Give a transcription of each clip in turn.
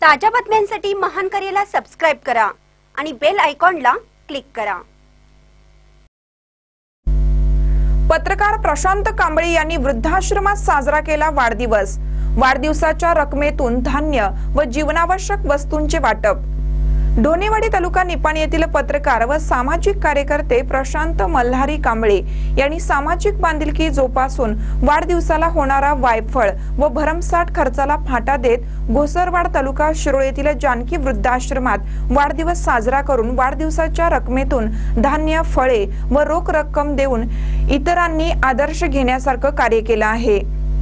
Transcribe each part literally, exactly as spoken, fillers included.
ताज्या बातम्यांसाठी महान करेला सबस्क्राइब करा आणि बेल आयकॉनला क्लिक करा। पत्रकार प्रशांत कांबळे यांनी वृद्धाश्रमात साजरा केला वाढदिवस। वाढदिवसाच्या रकमेतून धान्य व जीवनावश्यक वस्तूंचे वाटप। ढोणेवाडी तालुका निपाणी येथील पत्रकार व सामाजिक कार्यकर्ते प्रशांत मल्हारी कांबळे यांनी सामाजिक बांधिलकी जोपासून वाढदिवसाला होणारा वायफळ व भरमसाठ खर्चाला फाटा देत घोसरवाड तालुका शिरोळ येथील जानकी वृद्धाश्रमात वाढदिवस साजरा करून वाढदिवसाच्या रकमेतून धान्य, फळे व रोख रक्कम देऊन इतरांनी आदर्श घेण्यासारखं कार्य केलं आहे।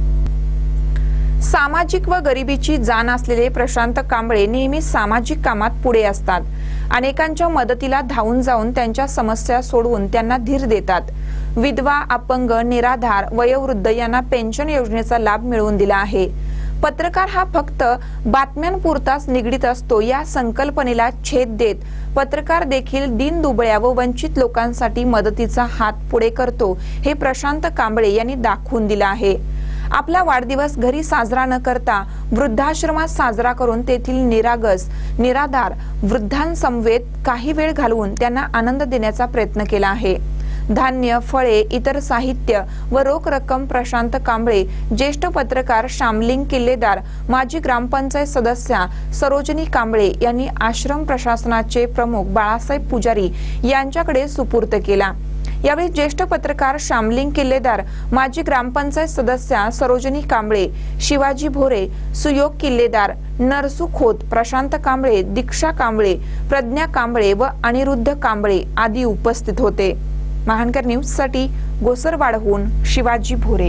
सामाजिक व गरिबीची जाण असलेले प्रशांत कांबळे नेहमी सामाजिक कामात पुढे असतात। अनेकांच्या मदतीला धावून जाऊन त्यांच्या समस्या सोडवून त्यांना धीर देतात। विधवा, अपंग, निराधार, वयोवृद्ध यांना पेन्शन योजनेचा लाभ मिळवून दिला आहे। पत्रकार हा फक्त बातम्यांपुरताच निगडीत असतो या संकल्पनेला छेद देत पत्रकार देखील दीनदुबळ्या व वंचित लोकांसाठी मदतीचा हात पुढे करतो हे प्रशांत कांबळे यांनी दाखवून दिलं आहे। आपला वाढदिवस घरी साजरा न करता वृद्धाश्रमात साजरा करून तेथील निरागस, निराधार वृद्धांसमवेत काही वेळ घालवून त्यांना आनंद देण्याचा प्रयत्न केला आहे। धान्य, फळे, इतर साहित्य व रोख रक्कम प्रशांत कांबळे ज्येष्ठ पत्रकार शामलिंग किल्लेदार, माजी ग्रामपंचायत सदस्या सरोजनी कांबळे यांनी आश्रम प्रशासनाचे प्रमुख बाळासाहेब पुजारी यांच्याकडे सुपूर्द केला। यावेळी ज्येष्ठ पत्रकार शामलिंग किल्लेदार, माजी ग्रामपंचायत सदस्या सरोजनी कांबळे, शिवाजी भोरे, सुयोग किल्लेदार, नरसू खोत, प्रशांत कांबळे, दीक्षा कांबळे, प्रज्ञा कांबळे व अनिरुद्ध कांबळे आदी उपस्थित होते। महानकर न्यूज साठी घोसरवाडहून शिवाजी भोरे।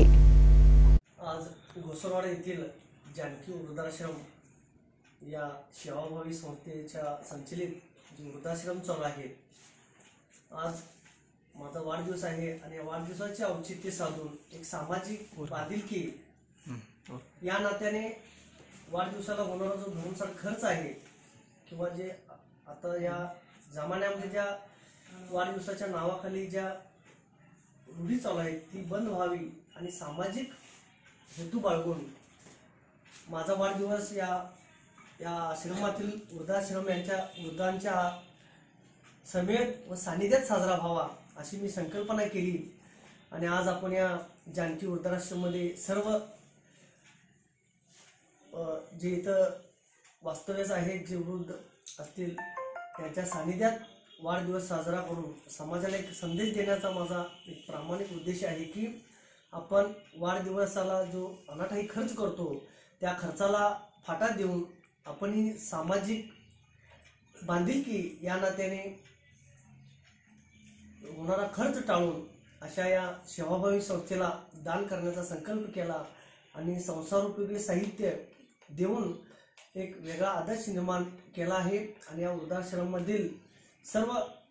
आज घोसरवाड येथील जानकी वृद्धाश्रम या सेवाभावी संस्थेच्या संचलित वृद्धाश्रम चालू आहे। आज माझा वाढदिवस आहे आणि वाढदिवसाचे औचित्य साधून एक सामाजिक बांधिलकी या नात्याने वाढदिवसाला होणारा जो भरमसाठ खर्च आहे किंवा जे आता या जमान्यामध्ये ज्या वाढदिवसाच्या नावाखाली ज्या रूढी चालू आहेत ती बंद व्हावी आणि सामाजिक हेतू बाळगून माझा वाढदिवस या या आश्रमातील वृद्धाश्रम यांच्या वृद्धांच्या समेत व सानिध्यात साजरा व्हावा अशी मी संकल्पना केली आणि आज आपण या जानकी वृद्धाश्रममध्ये सर्व जे इथं वास्तव्यास आहेत जे वृद्ध असतील त्यांच्या सानिध्यात वाढदिवस साजरा करून समाजाला एक संदेश देण्याचा माझा एक प्रामाणिक उद्देश आहे की आपण वाढदिवसाला जो अनाठाई खर्च करतो त्या खर्चाला फाटा देऊन आपण ही सामाजिक बांधिलकी या नात्याने होणारा खर्च टाळून अशा या सेवाभावी संस्थेला दान करण्याचा संकल्प केला आणि संसारोपयोगी साहित्य देऊन एक वेगळा आदर्श निर्माण केला आहे। आणि या वृद्धाश्रमामधील सर्व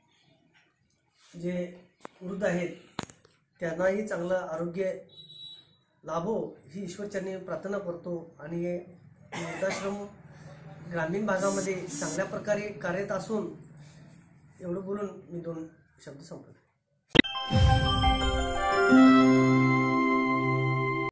जे वृद्ध आहेत त्यांनाही चांगलं आरोग्य लाभो ही ईश्वरचरणी प्रार्थना करतो आणि हे वृद्धाश्रम ग्रामीण भागामध्ये चांगल्या प्रकारे कार्यरत असून एवढं बोलून मी दोन शब्द संपवले।